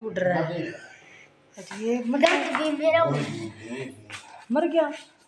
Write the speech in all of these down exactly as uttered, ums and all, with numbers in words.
उड़ रहा है। ये मर मर गया।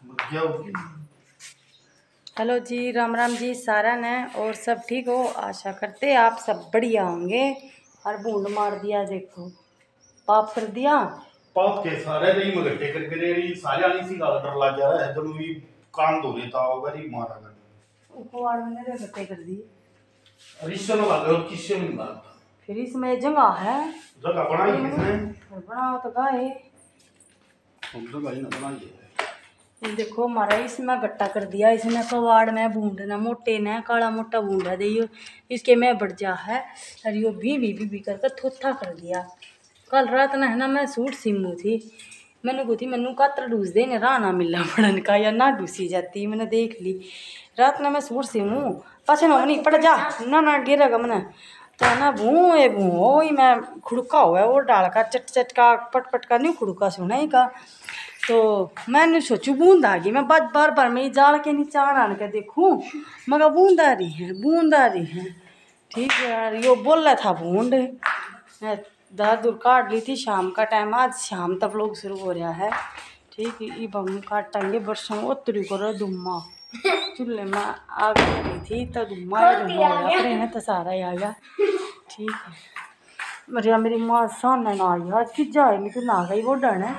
हेलो जी, राम राम जी, सारन है और सब ठीक हो। आशा करते आप सब बढ़िया होंगे। और बूंद मार दिया, देखो पाप कर दिया। पाप के सारे नहीं मगटे करके रे सारे आनी सी गाल डर लग जा रहा है। जब भी कान धो लेता होगा री मारा कर उपवाड़ में रे गट्टे कर दी। रिश्ते में लग रहा किससे नहीं मारता। फिर इसमें जगह है, जगह बनाई किसने? बनाओ तो गाय हम तो गाय ना बनाई है। देखो हमारा इसमें गट्टा कर दिया इसने। कवाड़ में बूंद ना मोटे ने काला मोटा बूंदा दे इसके में बढ़ जा है। और यो भी भी भी भी करके थोथा कर दिया। कल रात ना है ना मैं सूट सिमू थी, मैंने को थी मैनू कातर डूस दे ने राह ना मिला पड़न का या ना डूसी जाती। मैंने देख ली रात ना मैं सूट सिमू पाछे ना नहीं पड़ जा ना ना गिरेगा मैंने तो ना भू ए भू ओ ही मैं खुड़का हुआ है वो डाल का चट चट का पट पट का नहीं खुड़का सुना ही का। तो मैंने सोचू बूंद आ गई। मैं बार बार बार मैं जाल के नीचे आन के देखूँ मगर बूंद आ रही है बूंद आ रही है। ठीक है यार, यो बोल रहा था बूंद। दाद दूर काट ली थी शाम का टाइम, आज शाम तक लोग शुरू हो रहा है। ठीक है ये बम काटेंगे बरसों उतरी करो धुम्मा चूल्हे में आग लगी थी तो धुम्मा धुम्मा हो गया फिर तो सारा ही आ गया। ठीक है मेरी मेरी माँ सामने ना आई आज कि जाए नहीं तो ना गई वो डर है।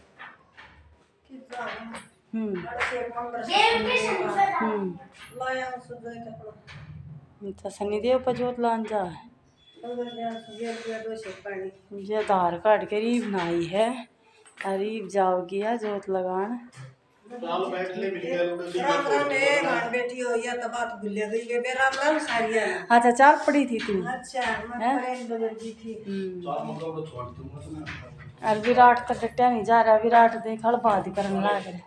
हम्म हम्म शनिदेव पर जोत लान जा है। ये आधार कार्ड के रीब नाई है रीब जाओगी है जोत लगान। अच्छा चार पड़ी थी तू। और विराट तो डटा नहीं जा रहा। विराट देख हड़बाद करने लग रहा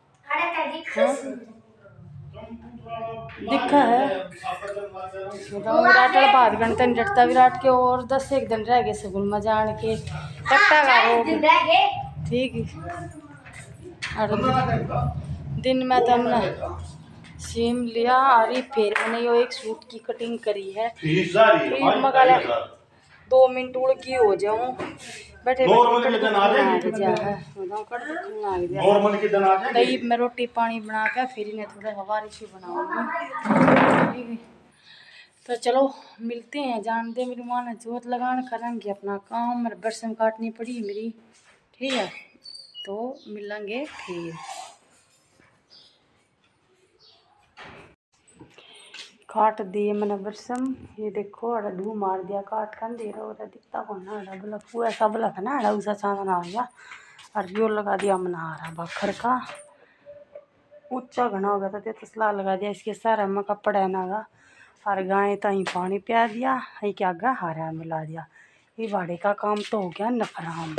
दिखा है मतलब विराट हड़बाद करने नहीं डटता। विराट के और दस एक दिन रह गए स्कूल में जान के कट्टा का ठीक और दिन में तो हमने सिम लिया और फिर मैंने यो एक सूट की कटिंग करी है। मगर दो मिनट उड़ की हो जाऊं बैठे बैठे मैं रोटी पानी बना कर फिर इन्हें थोड़ा हवारी सी बनाऊंगी। तो चलो मिलते हैं। जान दे मेरी माँ ने जोत लगान करेंगे अपना काम मेरे बरसम काटनी पड़ी मेरी। ठीक है तो मिलेंगे फिर। काट दिए मैंने बरसम ये देखो अड़ा धू मार दिया काट कर दे रहा दिखता कौन ना अड़ा बोला फू ऐसा बोला था ना अड़ा उसा चांदना आ गया। और यो लगा दिया मनारा बखर का ऊंचा घना हो गया था तो सलाह लगा दिया इसके सारा में कपड़ा है ना गा। और गाय तही पानी पिया दिया ये क्या गा हारा मिला दिया। ये बाड़े का काम तो हो गया नफराम।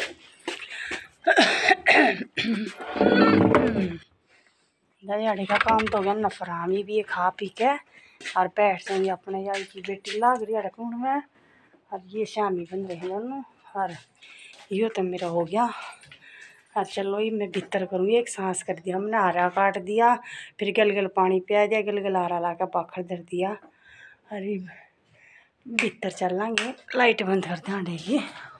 दाड़ी का काम तो हो गया नफराम। ये भी खा पी के और बैठ जाएंगे अपने यार की बेटी लाग रही है ढूंढ में। और ये शामी बन रहे हैं दोनों और यो तो मेरा हो गया। और चलो ये मैं भीतर करूँगी एक सांस कर दिया हमने हरा काट दिया फिर गल गल पानी पिया दिया गल गल हरा ला कर पाखड़ धर दिया। अरे भीतर चलेंगे लाइट बंद कर दें डेली।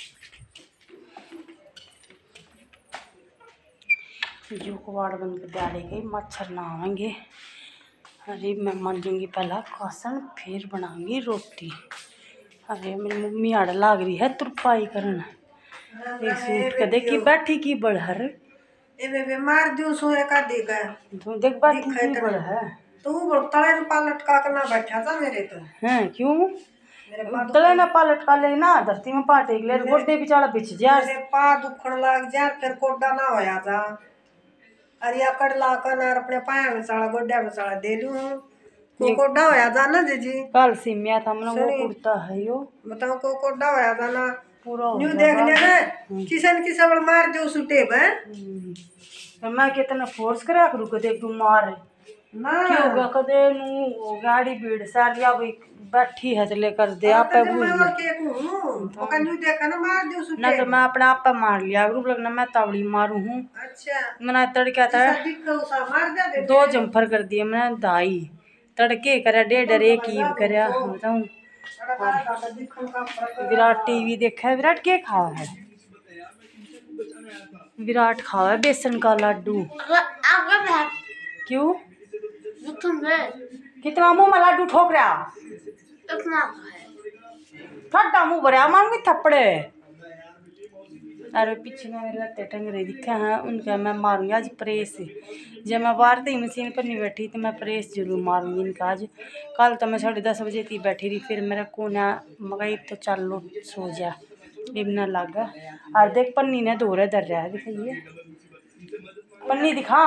जो कबाड़ बंद कर दिया गई मच्छर ना आएंगे। अरे मैं मांजूंगी पहला कासन फिर बनाऊंगी रोटी। अरे मेरी मम्मी आड़ लाग रही है तुरपाई करन एक सूट का देखी बैठी की बढ़र ए मार दियो सोए का देगा तू देख बैठी की बढ़ है तू तले न पालट का करना बैठा था मेरे तो हैं क्यों तले न पालट का ले ना धरती में पाटे ले गोड्डे बिचारा बिछ जा मेरे पा दुखण लाग जा फिर कोडा ना होया था। अरे अकड़ ला कर ना अपने पाया में साला गोड्डा में साला दे लूं को कोडा होया था ना जी जी कल सिमिया था हमने वो कुर्ता है यो बताओ को कोडा होया था ना पूरा न्यू देख ले है किसन की सबल मार जो सुटे है। तो मैं कितना फोर्स करा करूँ कदे तू मार ना क्यों होगा कदे नू गाड़ी भीड़ सारिया भाई बैठी है तो लेकर दे आप पे भूल मैं के हूं वो का न्यू देखा ना मार जो सुटे ना तो मैं अपने आप पे मार लिया ग्रुप लगना मैं तावड़ी मारू हूं। अच्छा मैंने तड़का था दो जंफर कर दिए मैंने दाई तड़के करा डेढ़ एक ईब करा बताऊं विराट टीवी देखा है। विराट क्या खावा है? विराट खावा है बेसन का लड्डू। क्यों? कितना मुंह में लड्डू ठोक रहा? ठंडा मुंह भरा मांगी थप्पड़े। अरे पीछे में मेरे लत्ते टंगरे दिखे हैं, उनका मैं मारूंगी आज प्रेस। जब मैं बाहर थी मशीन पर नहीं बैठी तो मैं प्रेस जरूर मारूंगी इनका आज। कल तो मैं साढ़े दस बजे थी बैठी रही, फिर मेरा कोना मगई तो चल लो सो जा इतना लगा। और देख पन्नी ने दौरे दर रहा है, दिखाइए पन्नी दिखा।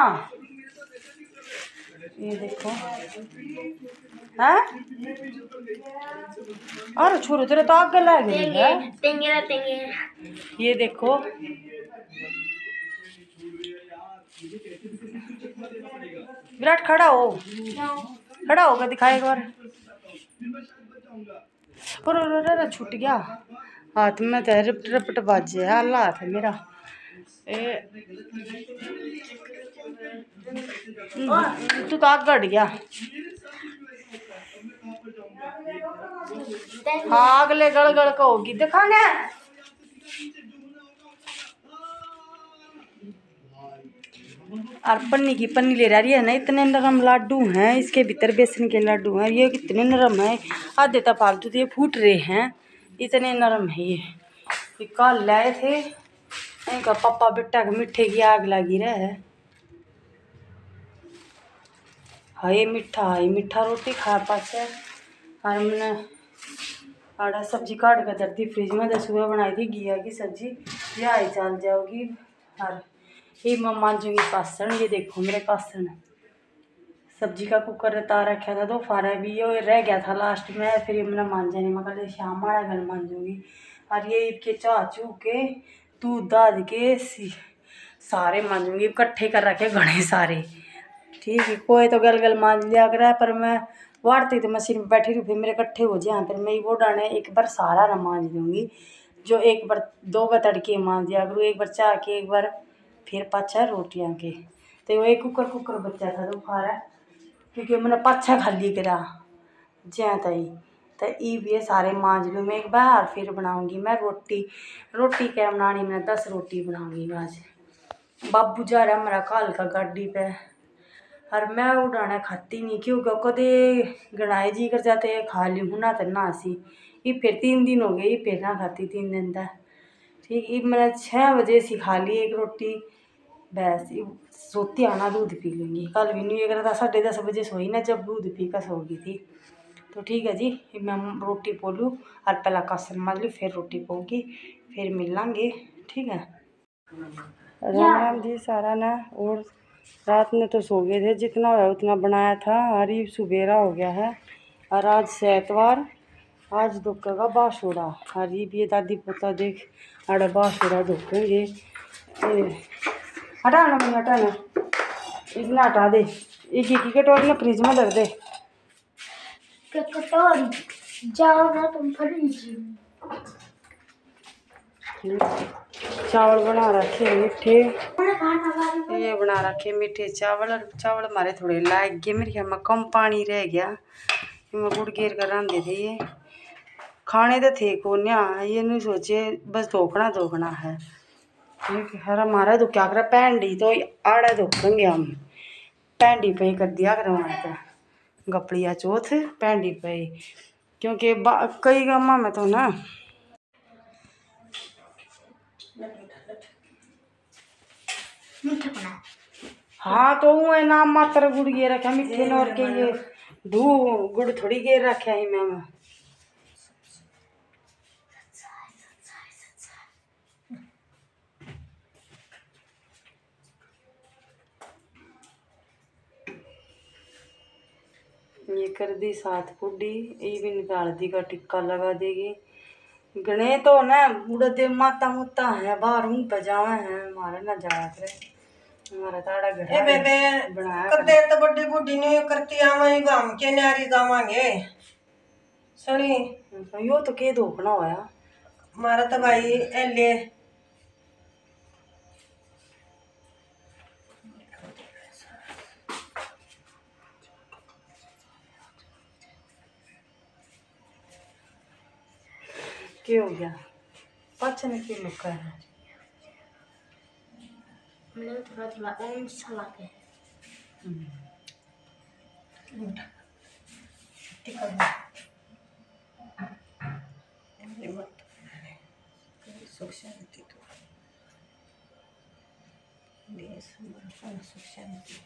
ये देखो है और छोरो तेरा तो आग लग गई है। ये देखो विराट खड़ा हो, खड़ा होगा दिखाए एक बार। पर छूट गया हाथ में तो रिपट रिपट बाजे हाला हाथ है मेरा। ए तू तो आग गड़ गया। हाँ अगले गड़ गड़ का होगी दिखाने। और पन्नी की पन्नी ले रही है ना, इतने नरम लाडू हैं इसके भीतर, बेसन के लाडू हैं ये कितने नरम है। आधे तो फालतू ये फूट रहे हैं, इतने नरम है ये। ये कल लाए थे इनका पापा बेटा के मिठे की आग लगी रहा है। हाय मीठा हाय मीठा रोटी खा पास है। और मैंने आड़ा सब्जी काट कर धरती फ्रिज में, दस सुबह बनाई थी घिया की सब्जी, ये आई चल जाओगी। और ये मैं मांजूंगी पासन। ये देखो मेरे पासन सब्जी का कुकर रता रखा था तो फारा भी ये रह गया था लास्ट में, फिर ये मैंने मांजा नहीं, मैं कल शाम वाला घर मांजूंगी। और ये के चाह चू के दूध दाद के सारे मांजूंगी, इकट्ठे कर रखे घने सारे। ठीक है कोई तो गल गल मांज लिया कर, पर मैं वाड़ती तो मशीन में बैठी रही, फिर मेरे इकट्ठे हो जाए फिर मैं वो डाने एक बार सारा ना मांज दूँगी। जो एक बार दो बार तड़के मांज दिया करूँ, एक बार चाह के एक बार फिर पाछा रोटियाँ के। तो वो एक कुकर कुकर बच्चा था तो खारा, क्योंकि मैंने पाछा खाली करा ज्यादा तई तो ई भी सारे मांज लूँ मैं एक बार। फिर बनाऊँगी मैं रोटी। रोटी क्या बनानी, मैं दस रोटी बनाऊँगी आज। बाबू जा रहा मेरा काल का गाड़ी पे, और मैं उड़ाना खाती नहीं क्योंकि कदे गड़ाई जी कर जाते खा ली हूँ ना तो ना सी। ये फिर तीन दिन हो गए ये फिर ना खाती तीन दिन तक। ठीक ये मैंने छः बजे से खा ली एक रोटी, बस सोती आना दूध पी लूँगी। कल भी नहीं करा था साढ़े दस बजे सोई ना जब दूध पी कर सो गई थी। तो ठीक है जी मैं रोटी पोलूँ और पहला कासन मार लूँ फिर रोटी पोगी, फिर मिलेंगे ठीक है। राम राम जी सारा ना। और रात में तो सो गए थे, जितना हुआ उतना बनाया था। और ये सुबेरा हो गया है और आज से एतवार, आज धोखेगा बासुड़ा। और ये भी दादी पोता देख आड़ा बासुड़ा धोखेंगे। हटाना मैं हटाना इतना हटा दे, एक एक कटोरी में फ्रिज में रख दे। कटोरी जाओ ना तुम चावल बना रखे मीठे, ये बना रखे मीठे चावल। और चावल हमारे थोड़े लाग गए, मेरे ख्याल में कम पानी रह गया, मैं गुड़ घेर कर रांधे थे। ये खाने तो थे को न्या, ये नहीं सोचे बस धोखना धोखना है। हर हमारा तो क्या करा पैंडी तो आड़ा धोखेंगे हम, पैंडी पे कर दिया कर हमारा गपड़िया चौथ पैंडी पे, क्योंकि कई गामा में तो ना हाँ तो वो है नाम मात्र गुड़ गे रखा मीठे नौर के, ये धू गुड़ थोड़ी गेर रखा है मैं। ये कर दी सात फूडी, ये भी निकाल दी का टिक्का लगा देगी। गणे तो ना बूढ़ा दे माता मुता है बाहर मुँह पे जावा है हमारा ना जाया करे, हमारा ताड़ा घर ए बेबे बनाया कर दे तो बड़ी बूढ़ी नहीं करती आवे गांव के न्यारी जावांगे सुनी। यो तो के धोखना होया हमारा तो भाई एले क्या हो गया? पाँच ने क्यों लुका है? मैंने थोड़ा थोड़ा ओम सा लगे सुख शांति तो देश हमारा सुख शांति।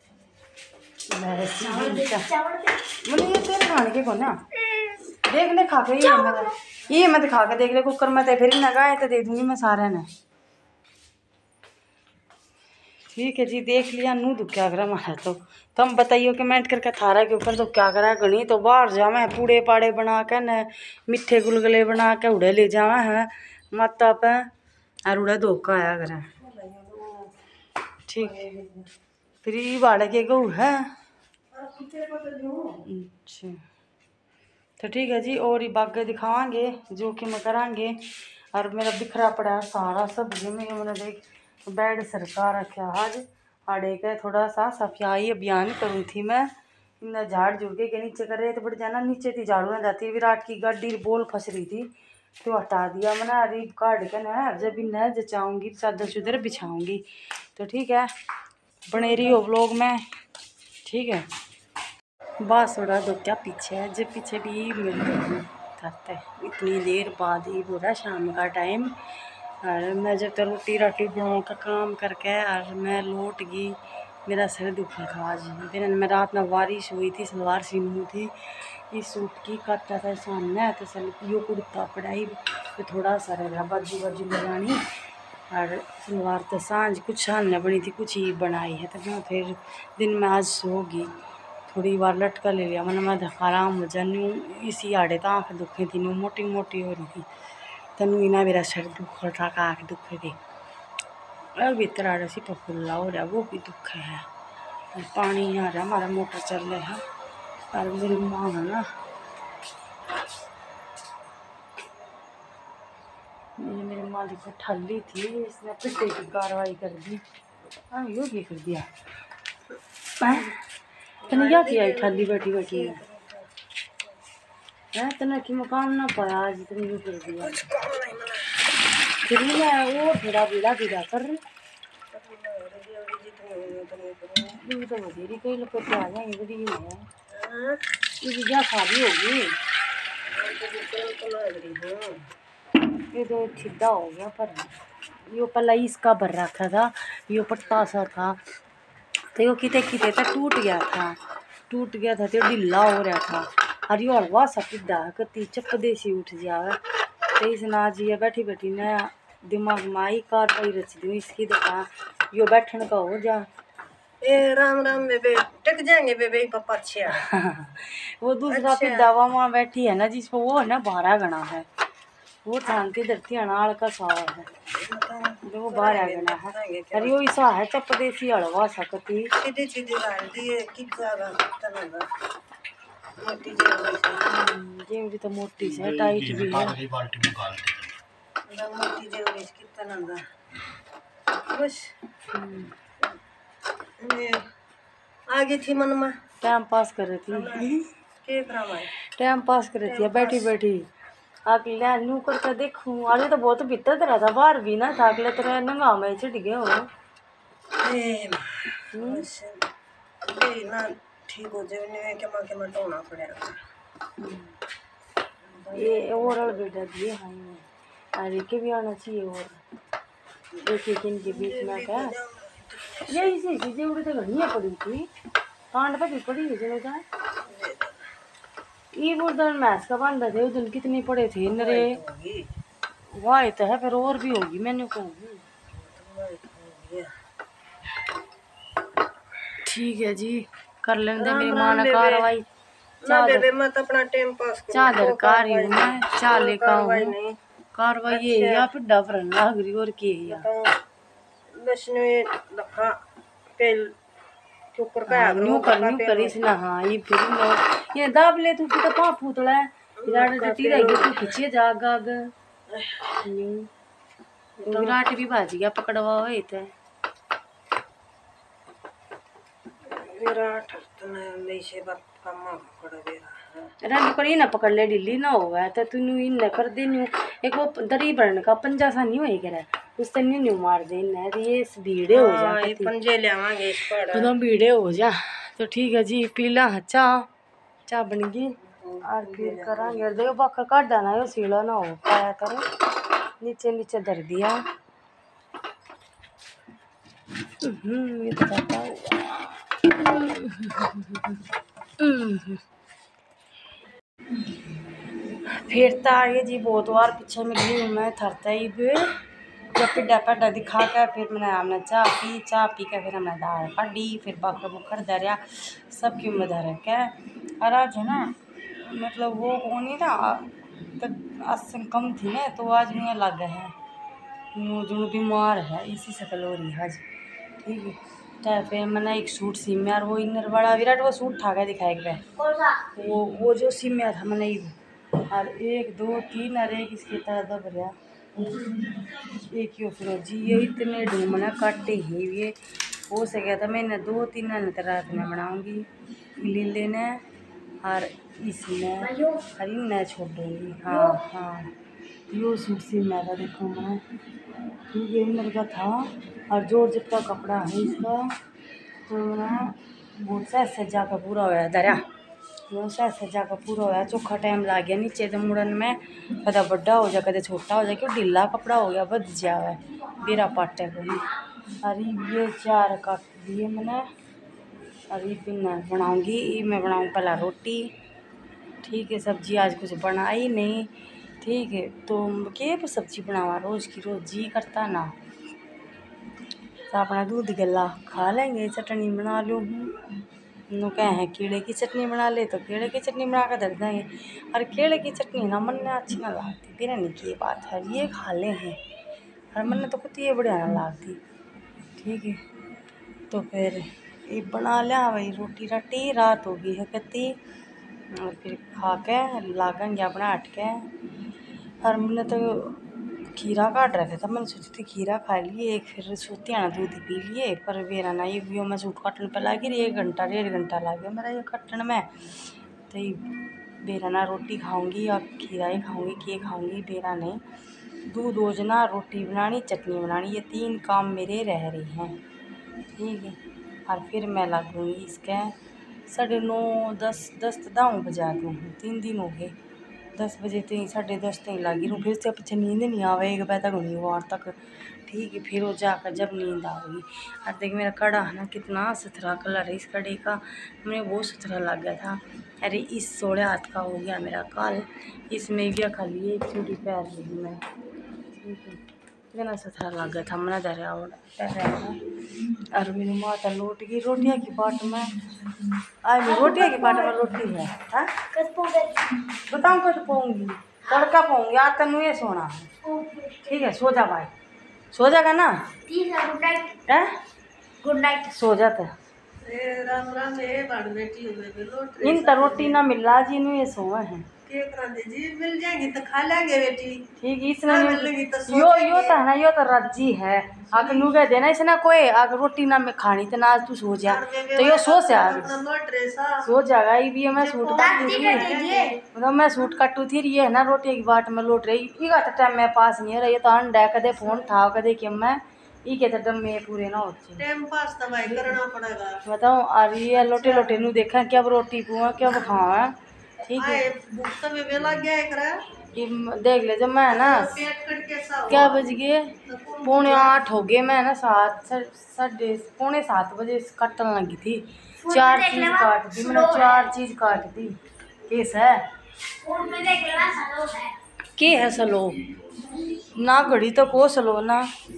चावल दे चावल दे बोले ये तेरे खाने के कौन ना देख ले खा के, ये मत ये मत खा के देख ले कुकर में, तो फिर नगाए तो दे दूंगी मैं सारे ने। ठीक है जी, देख लिया नू तो क्या करा हमारा। तो तुम बताइए कमेंट करके थारा के ऊपर तो क्या करा गणी। तो बाहर जावे पूड़े पाड़े बना के न मिठे गुलगुले बना के उड़े ले जावा है माता पे और उड़ा धोखा आया करें। ठीक फिर ये बाड़े के गऊ है। अच्छा तो ठीक है जी, और ये बागे दिखावांगे जो कि मैं करांगे। और मेरा बिखरा पड़ा है सारा सब्जी में, मैंने देख बेड सरकार रखा आज आड़े के थोड़ा सा सफाई अभियान करूँ थी मैं। इन्हें झाड़ झुड़ के नीचे कर रहे थे बट जाना नीचे थी झाड़ू ना जाती, विराट की गाड़ी बोल फंस रही थी तो हटा दिया मैंने। अरे काट के ना जब इन्हें जचाऊँगी चादर चुदर बिछाऊँगी। तो ठीक है बने रही हो व्लॉग में। ठीक है बस थोड़ा दो क्या पीछे है जब पीछे भी मिल करते इतनी देर बाद ही पूरा शाम का टाइम। और मैं जब तो रोटी राटी बनाऊँ का काम करके और मैं लौट गई, मेरा सिर दुखा था आज। दिन में रात में बारिश हुई थी, सलवार सीन हुई थी इस सूट की काटा था सामने तो सल यो कुर्ता पड़ाई तो थोड़ा सा रहा बाजू बाजू लगानी। और सलवार तो सांझ कुछ सामने बनी थी कुछ ही बनाई है। तो मैं फिर दिन में आज सोगी थोड़ी बार लटका ले लिया मैंने, मैं आराम हो जानी इसी आड़े तो आँख दुखी थी नू मोटी मोटी हो रही थी तनु इना मेरा सिर दुख रहा था आँख दुखी थी और भीतर आड़े से पफुल्ला हो रहा वो भी दुख है। पानी आ रहा हमारा मोटर चल रहा है और मेरी माँ है ना ये मेरी माँ देखो ठल्ली थी इसने पिटे की कार्रवाई कर दी। हाँ यो क्या कर दिया तने क्या किया ठल्ली बैठी बैठी है है तना कि मकान ना पाया आज तुम यो कर दिया फिर मैं वो थोड़ा बीड़ा बीड़ा कर ये तो बधेरी कई लोग क्या आ जाएंगे बड़ी ये है ये चीज़ें खाली होगी ये तो सीधा हो गया पर यो पहला इसका भर रखा था यो पट्टा सा था तो यो किते किते तो टूट गया था टूट गया था तो ढीला हो रहा था और यो हलवा सा पिद्दा कती चप देसी उठ जावे। तो इस नाज ये बैठी बैठी ने दिमाग में आई कार्रवाई रच दूँ इसकी दुकान यो बैठन का हो जा। ए राम राम बेबे टिक जाएंगे बेबे पापा अच्छा वो दूसरा अच्छा। पिद्दा वहाँ बैठी है ना जिसको वो है ना बारह गणा है वो थानती धरती अनाल का सावा है जो वो बारह गणा है अरे यो ऐसा है चप देसी हलवा सकती सीधी सीधी डाल दिए कि ज्यादा तना मोटी जेवड़ी जेवड़ी तो मोटी से टाइट भी है बाल्टी में डाल दे मोटी जेवड़ी कितना ना बस मैं आगे थी मन में टाइम पास कर रही थी के करावा टाइम पास कर रही थी बैठी बैठी अगले नू करके देखूं अरे तो बहुत भीतर तरह था बाहर भी ना था अगले तरह नंगा में छिट गए हो ए बस ये ना ठीक हो जाए ने के मां के मटोना पड़ेगा ये और बेटा दिए हाँ अरे के भी आना चाहिए और एक एक इनके बीच में क्या ये इसी चीजें उड़ी तो घड़ियाँ पड़ी थी कांड पे भी पड़ी है चलो क्या ये बुर्दन मैस का बांधा थे उस दिन कितने पड़े थे नरे वाह तो है फिर और भी होगी मैंने कहूँगी। ठीक है जी कर लेंगे मेरी माँ ने कार्रवाई ना बेबे मत अपना टाइम पास करो चादर कार ही मैं चाले का हूँ कार्रवाई ये या फिर डर लग रही और की है बस ने लखा पेल कुकर का न्यू कर न्यू करीस ना हाँ ये फिर लो ये दाब ले तू तो पा फूतला है विराट डटी रहेगी तू खींचिए जाग आग न्यू विराट भी भाजी गया पकड़वा हुए थे विराट तो नहीं से बात कम पकड़ दे रहा रंग पर ही ना पकड़ ले ढीली ना होगा तो तू इन कर दे न्यू एक वो दरी भरने का पंजा सा नहीं होएगा रे उससे नहीं न्यू मार दे ना ये भीड़े हो जा ये पंजे लेवांगे इस पर तो भीड़े हो जा तो ठीक है जी पीला चाह चाह बन गई और फिर करांगे देखो बाका काट देना यो सीला ना हो पाया करो नीचे नीचे धर दिया। ये तो पता फिर तार जी बहुत बार पीछे में गई मैं थरता ही भी जब पिड्डा पड्डा दिखा कर फिर मैंने हमने चाह पी चाह पी के फिर हमने दाल कड़ी फिर बाकर बुकर धरिया सब क्यों में धर के और आज है ना मतलब वो होनी ना तब अस्म कम थी ना तो आज मुझे लग है जो बीमार है इसी से कलोरी आज ठीक है। तो फिर मैंने एक सूट सीम यार वो इनर बड़ा विराट वो सूट ठा के दिखाया गया वो वो जो सीम में था मैंने और एक दो तीन और एक इसके तरह दब रहा एक ही फिर जी ये इतने ढूंढना काटे ही ये हो सके तो मैंने दो तीन रात में बनाऊंगी ले लेना और इसमें और इन्हें छोड़ दूँगी। हाँ हाँ यो सूट सीना था देखो मैं ठीक है इनर का था और जॉर्जेट का कपड़ा है इसका तो मैं बहुत सा सजा का पूरा होया दरिया वो सा सजा का पूरा होया चोखा टाइम लग गया नीचे तो मुड़न में कदा बड़ा हो जाए कदे छोटा हो जाए क्यों ढीला कपड़ा हो गया बद जाए बेरा पाटे को अरे ये चार काट दिए मैंने अरे फिर मैं बनाऊँगी मैं बनाऊँ पहला रोटी ठीक है। सब्जी आज कुछ बनाई नहीं ठीक है तो के सब्जी बनावा रोज़ की रोज़ जी करता ना तो अपना दूध गला खा लेंगे चटनी बना लूँ नो कहें कीड़े की चटनी बना ले तो कीड़े की चटनी बना कर धर देंगे और कीड़े की चटनी ना मन में अच्छी ना लगती फिर नहीं की बात है ये खा ले हैं और मन तो कुछ ये बढ़िया ना लगती ठीक है। तो फिर ये बना लिया वही रोटी राटी रात होगी है कती और फिर खा के लागेंगे अपना हट के और मैंने तो खीरा काट रखे था मैंने सोची थी खीरा खा लिए एक फिर सोती आना दूध पी लिए पर मेरा ना ये भी मैं सूट काटने पर लगी रही एक घंटा डेढ़ घंटा लग गया मेरा ये काटने में तो ये बेरा ना रोटी खाऊंगी और खीरा ही खाऊंगी के खाऊंगी बेरा नहीं दूध ओजना रोटी बनानी चटनी बनानी ये तीन काम मेरे रह रहे हैं ठीक है। और फिर मैं लगूँगी इसके साढ़े नौ दस दस दाऊँ बजा दूँ तीन दिन हो गए दस बजे तक साढ़े दस तक लगी रहूँ फिर से पीछे नींद नहीं आवे एक बजे तक नहीं वार तक ठीक है। फिर वो जाकर जब नींद आएगी और देख मेरा कड़ा है ना कितना सुथरा कलर है इस कड़े का मुझे बहुत सुथरा लग गया था। अरे इस सोलह हाथ का हो गया मेरा काल इसमें भी खाली एक चूड़ी पैर ली मैं ठीक है कितना सुथरा लग गया था मना दरिया और मेरी माता लौट गई रोटियाँ की बाट में आज रोटियाँ की बाट में रोटी है हाँ बताऊँ कब पाऊँगी तड़का पाऊँगी आज तक ये सोना है ठीक है सो जा भाई सो जाएगा ना गुड नाइट है गुड नाइट सो जाता राम राम ये बड़ बेटी हुए इन तो रोटी ना मिल रहा जी ये सोए हैं जी मिल जाएगी तो खा लेंगे बेटी ठीक है इसने मिलेगी तो सो यो यो तो है ना यो तो रज्जी है आगे नू कह देना इसे ना कोई आगे रोटी ना में खानी तो ना आज तू सो जा तो यो सो से आगे सो जाएगा ये भी मैं सूट काटू थी मतलब मैं सूट काटू थी ये है ना रोटी की बाट में लौट रही इका तो टाइम मेरे पास नहीं रही तो अंडा कदे फोन था कदे कि मैं ई के तो डम्मे पूरे ना होते टाइम पास तो भाई करना पड़ेगा बताओ और ये लोटे लोटे नू देखा क्या रोटी पुआ क्या खावा ठीक है भूख तो में लग गया एकरा ये देख ले जब मैं ना पेट कट के सा क्या बज गए पौने आठ हो गए मैं ना सात साढ़े पौने सात बजे काटने लगी थी चार चीज काट दी मैंने चार चीज काट दी केस है के है सलो ना घड़ी तो को सलो ना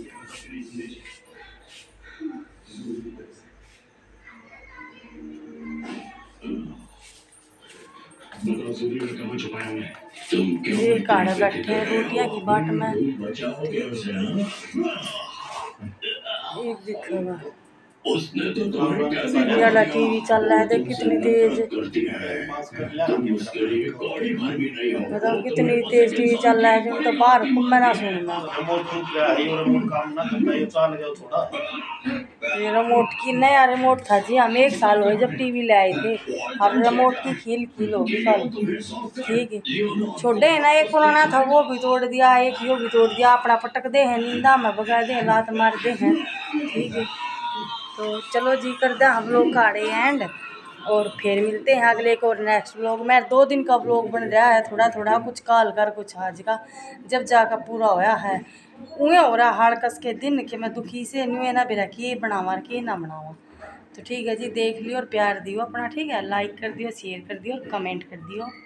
ये काढ़ा बैठे रोटियां की बाट में एक दिखेगा टीवी वाला टीवी चल रहा है, देख कितनी तेज, पास कर लिया हम मतलब कितनी तेज टीवी चल रहा है जो तो बाहर मैं ना सुनना। रिमोट टूट गया है और रिमोट काम ना करता है, ये चाल गया थोड़ा। ये रिमोट की नया रिमोट था जी, हम एक साल हुए जब टीवी ले आए थे, अब रिमोट की खील खील होगी कल। ठीक है, छोटे है ना, एक पुराना था वो भी तोड़ दिया, एक यो भी तोड़ दिया, अपना पटक दे हैं, नींदा में भगा दे, लात मार दे हैं। ठीक है, तो चलो जी कर दे हम लोग काढ़े एंड, और फिर मिलते हैं अगले एक और नेक्स्ट व्लॉग में। दो दिन का व्लॉग बन रहा है, थोड़ा थोड़ा कुछ काल कर कुछ आज का, जब जाकर पूरा होया है उए हो रहा हाड़ कस के दिन कि मैं दुखी से नुए ना भी रखिए बनावा कि ना बनावा। तो ठीक है जी, देख लियो और प्यार दियो अपना, ठीक है, लाइक कर दियो, शेयर कर दियो, कमेंट कर दियो।